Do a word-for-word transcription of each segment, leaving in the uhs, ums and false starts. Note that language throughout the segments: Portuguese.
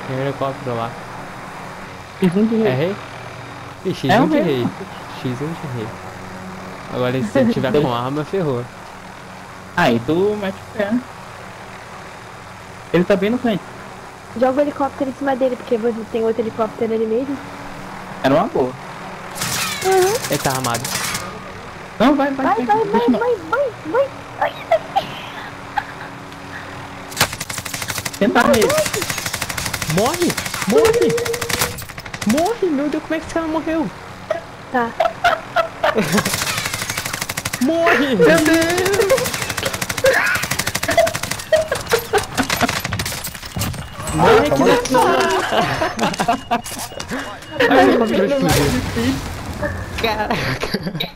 Tem um helicóptero lá. X um de rei. É rei? Ih, X um É um de rei. rei. X um de rei. Agora se ele tiver com arma, ferrou. Aí tu mete o pé, né? Ele tá bem no canto. Joga o helicóptero em cima dele, porque você tem outro helicóptero ali mesmo. Era uma boa. Uhum. Ele tá armado. Não, vai, vai, Vai, vai, vai, Deixa vai, vai, vai, vai. Tenta nele. Morre! Morre! Morre! Meu Deus, como é que esse cara morreu? Tá. Morre! Meu Deus! Morre que não! Ai, o helicóptero explodiu. Caraca!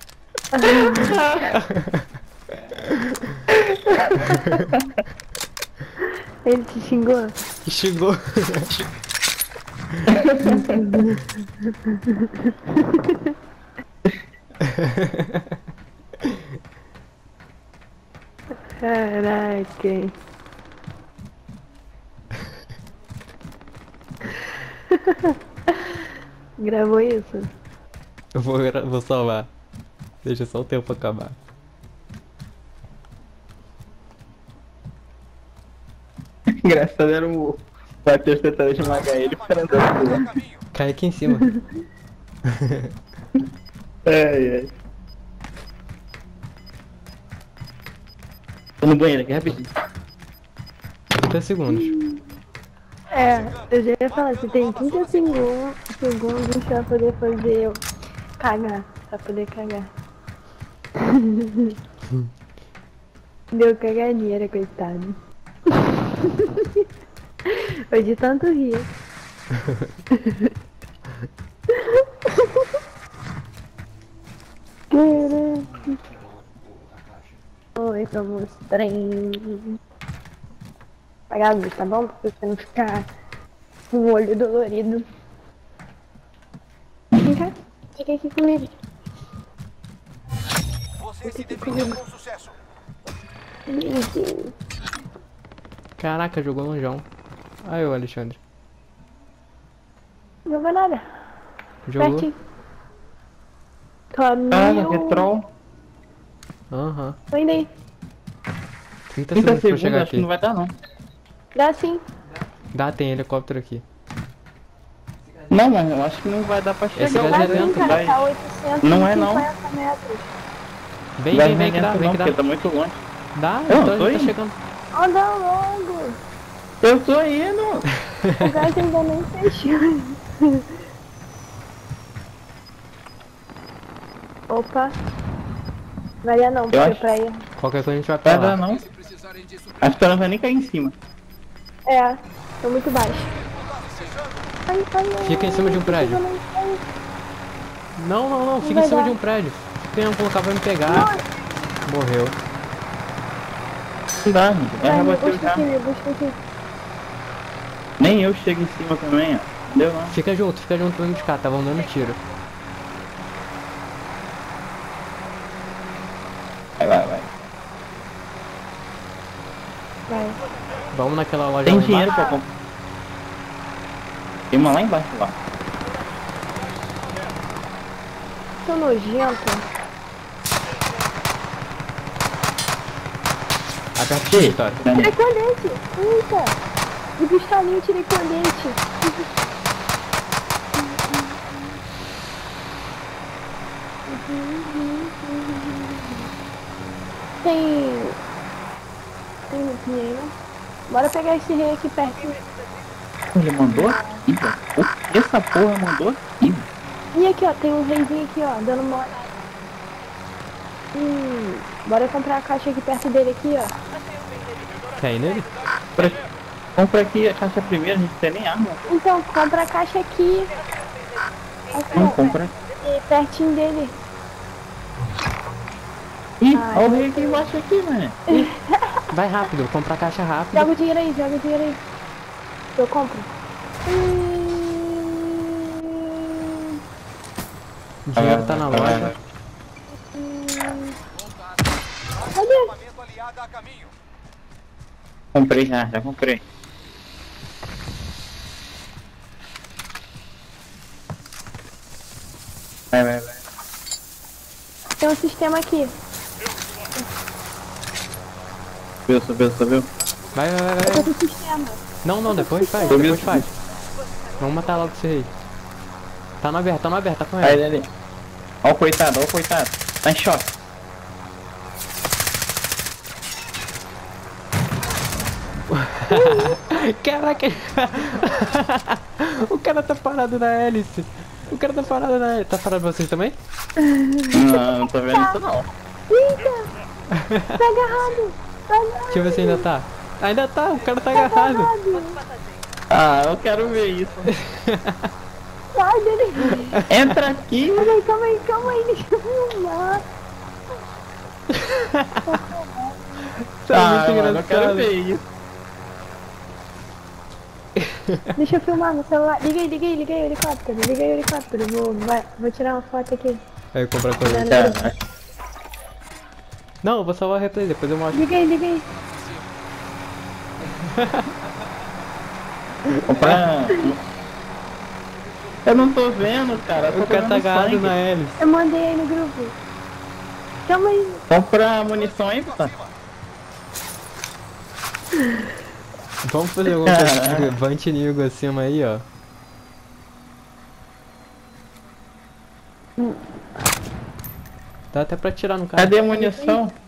Ele te xingou? Xingou. Caraca. Gravou isso? Eu vou, gra- vou salvar. Deixa só o tempo acabar. Engraçado era o Matheus tentando esmagar ele para andar. Cai aqui em cima. Ai, ai. Tô no banheiro aqui, rapidinho. trinta segundos. É, eu já ia falar, você tem trinta segundos, segundos pra poder fazer eu cagar, pra poder cagar. Deu caganeira, coitado. Foi de tanto rir. Caraca. Oi, como trem. Apagar a luz, tá bom? Pra você não ficar com o olho dolorido. Vem cá, fica aqui comigo. Você se defendeu com sucesso. Bonitinho. Caraca, jogou longeão. Aí o Alexandre. Não jogou nada. Jogou? Pertinho. Ah, Caminho. que é troll. Aham. Tô indo aí. trinta trinta segundos pra segundos, chegar acho que aqui. não vai dar, não. Dá sim. Dá, tem helicóptero aqui. Não, mas eu acho que não vai dar pra chegar. Esse gás Dá é sim, lento, cara. vai. Tá oitocentos e Não é, não. cinquenta metros. Vem, Vai vem, vem que dá, lento vem não, que dá. porque tá muito longe. Dá, Eu então tô a gente tá indo. chegando. Anda logo. Eu tô indo. O gás ainda nem fechou. Opa. Vai dar não, porque acho- pra ir. Qualquer coisa a gente vai pra Vai dar, lá. não. Se precisarem disso, Acho que ela não vai nem cair em cima. É, tô muito baixo. Ai, ai, ai, Fica em cima de um prédio. ai, ai, ai. Não, não, não, fica vai em cima dar. de um prédio. Tentando colocar pra me pegar. Morreu. Não dá, gente. Vai, Ela me bateu busca já. aqui, me busca aqui. Nem eu chego em cima também, ó. Deu não. Fica junto, fica junto pra me buscar, estavam dando tiro. Vai, vai, vai. Vai. Vamos naquela loja Tem lá dinheiro embaixo. pra comprar. Tem uma lá embaixo lá. Tô nojento. Aperta o Vitória. Tirei colete. Eita. De pistolinho tirei colete. Tem... Tem muito dinheiro. Bora pegar esse rei aqui perto. Ele mandou aqui, ó. O que essa porra mandou aqui? E aqui, ó, tem um reizinho aqui, ó, dando uma olhada. Hum, bora comprar a caixa aqui perto dele aqui, ó. Quer ir nele? Compra- Compra aqui a caixa primeiro, a gente não tem nem arma. Então, compra a caixa aqui. Aqui, Não ó, compra. e pertinho dele. Ih, Ai, olha o rei aqui embaixo aqui, mano. Vai rápido, vou comprar a caixa rápido. Joga o dinheiro aí, joga o dinheiro aí. Eu compro. Hum, O dinheiro tá na loja. Cadê? equipamento aliado a caminho. Comprei já, já comprei. Vai, vai, vai. Tem um sistema aqui. Subiu, subiu, subiu. Vai, vai, vai, vai. Tem um sistema. Não, não, depois faz, Subiu, depois faz. Vamos matar logo esse rei. Tá no aberto, tá no aberto, tá com Aí, ele. ali. Ó o coitado, ó o coitado. Tá em choque. Caraca! O cara tá parado na hélice. O cara tá parado na hélice. Tá parado pra vocês também? Não, não tô vendo isso não. Eita! Tá agarrado! Tá agarrado! Deixa eu ver se ainda tá. Ainda tá, o cara tá agarrado. Ah, eu quero ver isso. Sai dele! Entra aqui. Calma aí, calma aí, calma aí, deixa eu filmar. Isso é Ah, muito mano, eu quero engraçado. ver isso. Deixa eu filmar no celular. Liga aí, liga aí, liga aí o helicóptero. Liga aí o helicóptero. Vou, vai, vou tirar uma foto aqui. Aí comprar coisa. Cara, Não, eu vou salvar o replay, depois eu mostro. Liga aí, liga aí. comprar... Eu não tô vendo, cara. Eu tô O cara tá vendo agarrado sangue. na hélice. Eu mandei aí no grupo. Calma aí. Compra munição aí, pô. Vamos fazer alguma coisa. Vante inimigo acima aí, ó. Dá até pra tirar no cara. Cadê a munição?